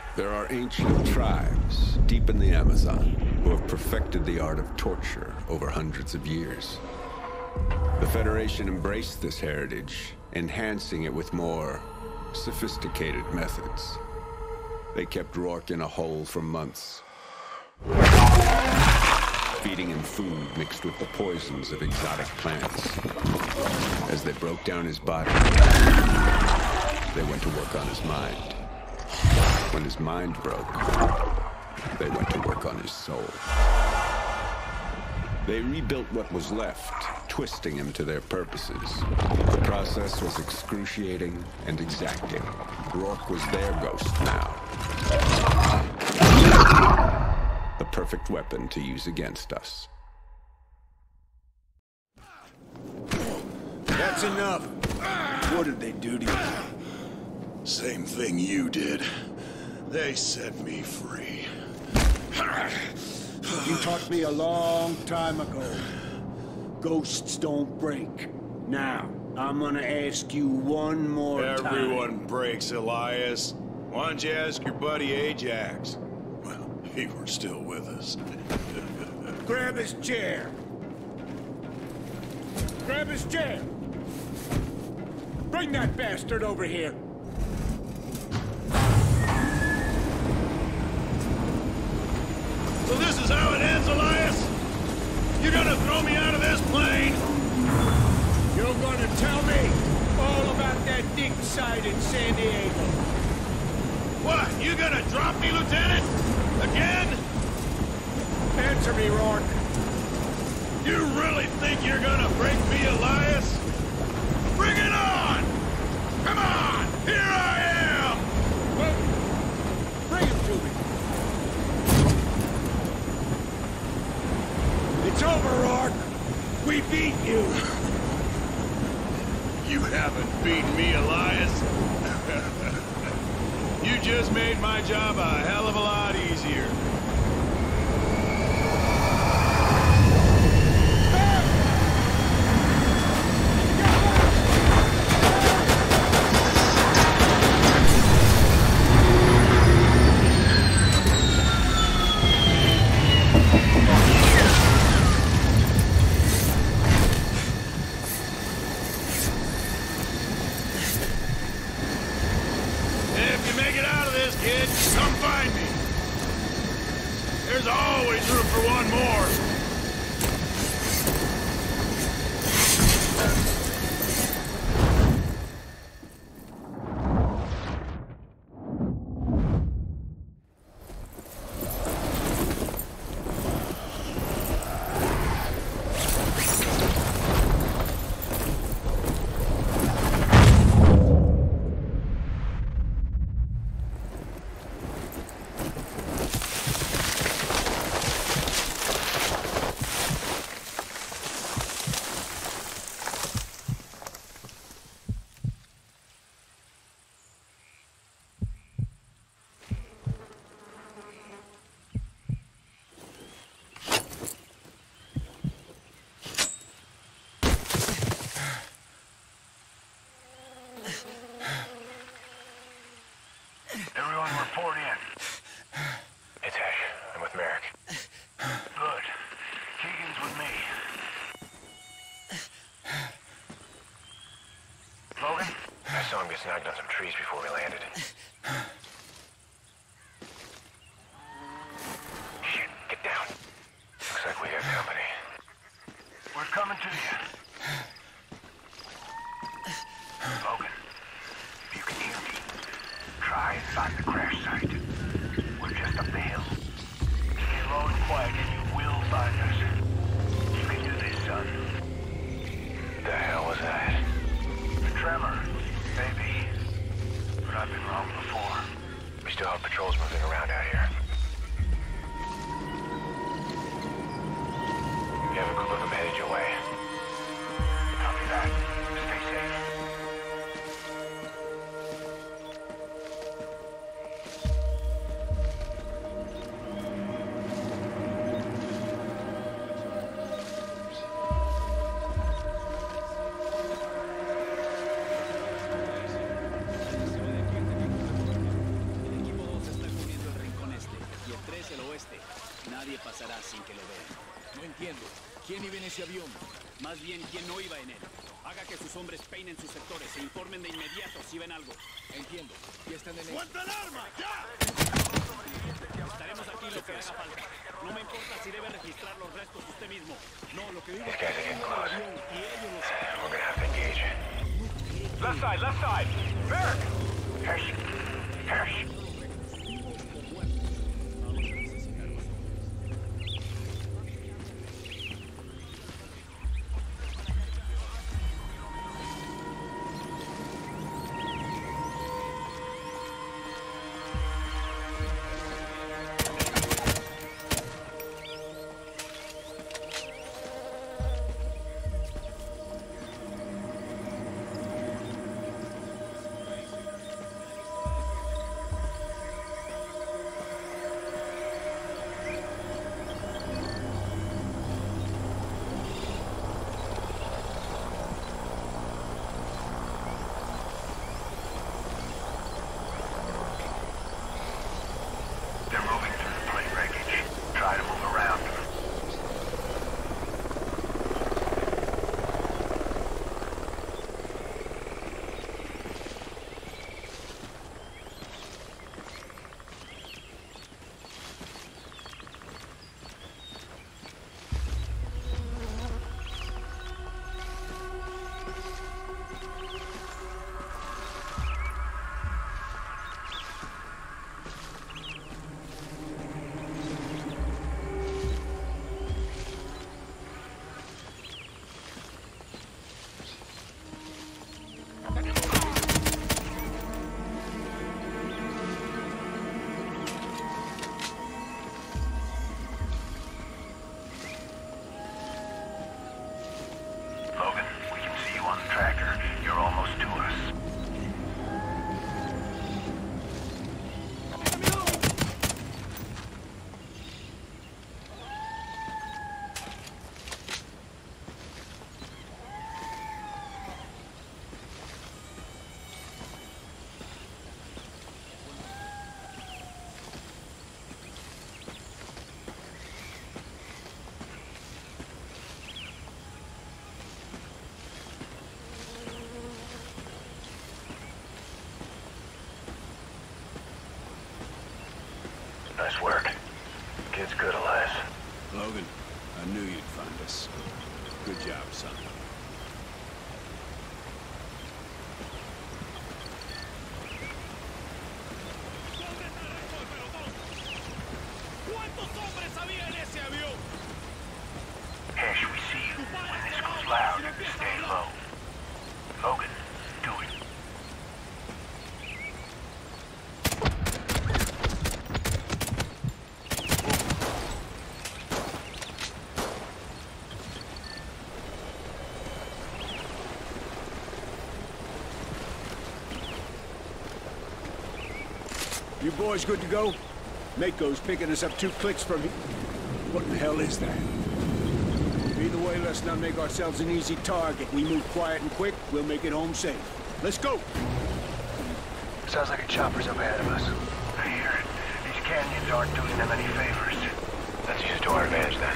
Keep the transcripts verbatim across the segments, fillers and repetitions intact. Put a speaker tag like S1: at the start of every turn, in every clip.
S1: There are ancient tribes deep in the Amazon who have perfected the art of torture over hundreds of years. The Federation embraced this heritage, enhancing it with more sophisticated methods. They kept Rourke in a hole for months, feeding him food mixed with the poisons of exotic plants. As they broke down his body, they went to work on his mind. When his mind broke, they went to work on his soul. They rebuilt what was left, twisting him to their purposes. The process was excruciating and exacting. Rourke was their ghost now. The perfect weapon to use against us.
S2: That's enough. What did they do to you?
S3: Same thing you did. They set me free.
S2: You taught me a long time ago. Ghosts don't break. Now, I'm gonna ask you one more time.
S3: Everyone breaks, Elias. Why don't you ask your buddy Ajax? Well, he were still with us.
S2: Grab his chair. Grab his chair. Bring that bastard over here.
S3: So this is how it ends, Elias? You're gonna throw me out of this plane?
S2: You're gonna tell me all about that dig site in San Diego.
S3: What? You gonna drop me, Lieutenant? Again?
S2: Answer me, Rourke.
S3: You really think you're gonna break me, Elias? Bring it on! Come on! Here I am!
S2: Well, bring him to me. It's over, Rourke. We beat you.
S3: You haven't beaten me, Elias. You just made my job a hell of a lot easier. Come find me. There's always room for one more.
S4: Everyone report in. It's Ash. I'm with Merrick. Good. Keegan's with me. Logan? I saw him get snagged on some trees before we landed. Shit, get down. Looks like we have company. We're coming to you. Logan, if you can hear me, try and find the crash site. We're just up the hill. Stay low and quiet and you will find us. You can do this, son. The hell was that? A tremor, maybe. But I've been wrong before. We still have patrols moving around out here. You have a group of them headed your way. Copy that. Stay safe.
S5: Nadie pasará sin que lo vea.
S6: No entiendo. ¿Quién iba en ese avión?
S5: Más bien, ¿quién no iba en él? Haga que sus hombres peinen sus sectores e informen de inmediato si ven algo.
S6: Entiendo. Ya están en el...
S3: ¡Suelta el arma! ¡Ya!
S5: Estaremos aquí lo que haga falta. No me importa si debe registrar los restos usted mismo.
S6: No, lo que digo
S4: These
S6: es
S4: guys are getting close.
S5: y ellos lo saben.
S4: We're gonna have to engage.
S3: Left side, left side! Merrick!
S4: Hirsch! Hirsch! They're moving through the plane wreckage. Try to move around. Logan, we can see you on the tractor. You're almost to us. Nice work. Kid's good, Elias.
S2: Logan, I knew you'd find us. Good job, son.
S3: ¿Cuántos hombres había en ese avión?
S4: Hirsch, we see you. When this goes loud, stay low. Logan, do it.
S2: You boys good to go? Mako's picking us up two clicks from here. What the hell is that? Either way, let's not make ourselves an easy target. We move quiet and quick, we'll make it home safe. Let's go!
S4: Sounds like a chopper's up ahead of us. I hear it. These canyons aren't doing them any favors. Let's use it to our advantage then.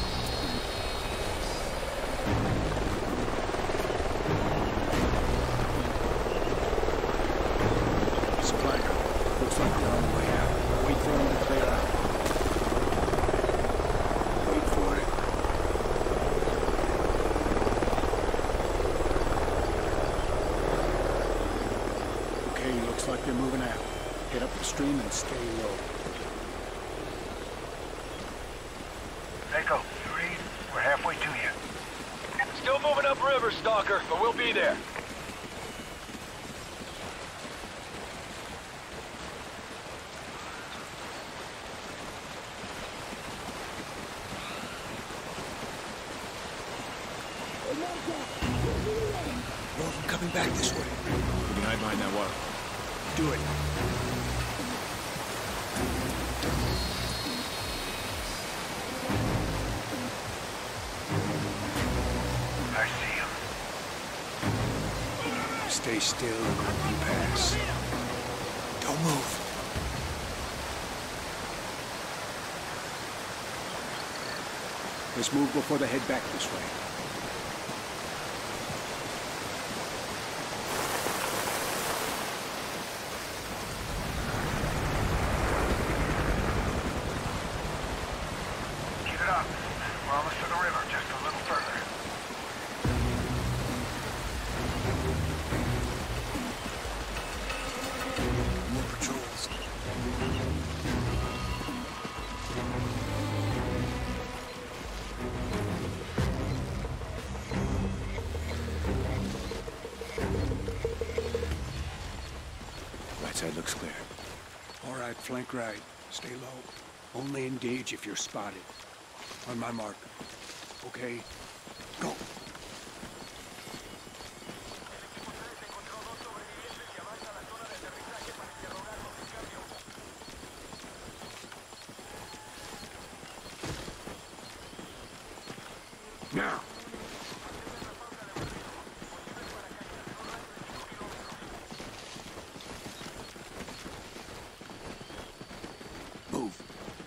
S2: Spider, looks like they're on the way out. Wait for them to clear out. Wait for it. Okay, looks like they're moving out. Head up the stream and stay low.
S4: Mako, you read? We're halfway to you.
S3: Still moving upriver, Stalker, but we'll be there.
S2: More of them coming back this way.
S6: We can hide behind that water.
S2: Do it.
S4: I see him.
S2: Stay still and let them pass. Don't move. Let's move before they head back this way.
S4: Keep it up. We're almost to the river, just a little further.
S6: More patrols.
S2: Right side looks clear. All right, flank right. Stay low. Only engage if you're spotted. On my mark. Okay? Go. Now. Move.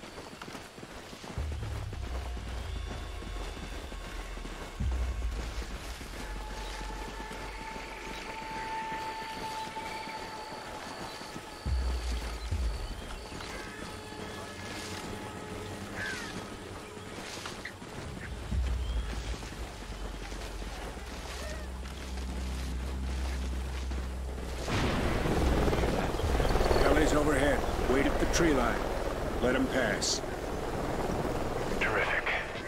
S2: Heli's overhead. Wait at the tree line. Let him pass.
S4: Terrific.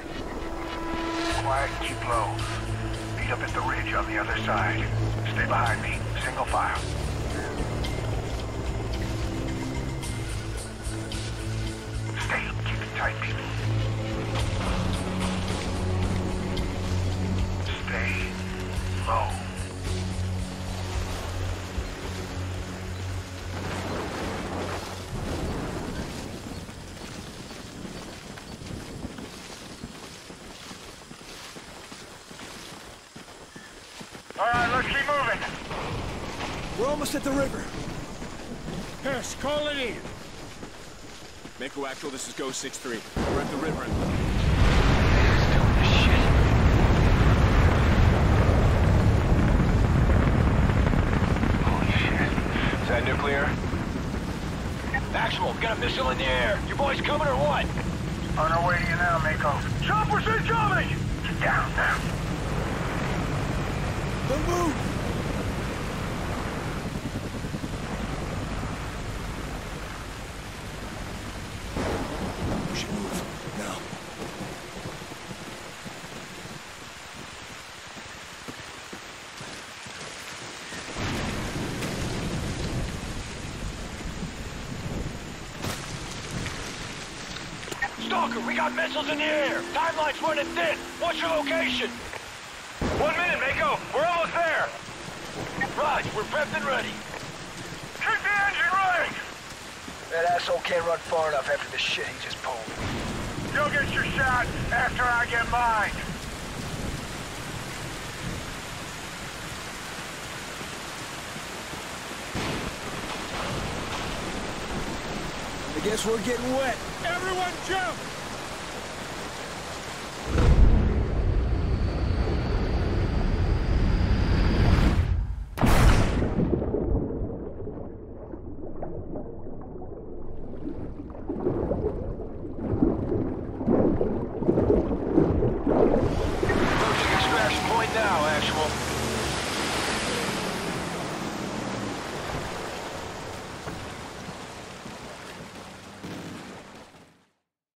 S4: Quiet and keep low. Meet up at the ridge on the other side. Stay behind me. Single file. Stay. Keep it tight, people. Stay low. All right, let's keep moving.
S2: We're almost at the river. Hess, call it in.
S6: Mako Actual, this is Go six three. We're at the river and...
S4: Holy shit.
S5: Is that nuclear? Actual, got a missile in the air. You boys coming or what?
S4: On our way to you now, Mako. Choppers incoming! Get down now.
S2: Don't move! We should move. Now.
S5: Stalker, we got missiles in the air. Timeline's running thin. What's your location? One minute, Mako. We're almost there. Raj, we're prepped and ready.
S4: Keep the engine running!
S7: That asshole can't run far enough after the shit he just pulled.
S4: You'll get your shot after I get mine.
S2: I guess we're getting wet. Everyone jump!
S5: Approaching extraction point now, Actual.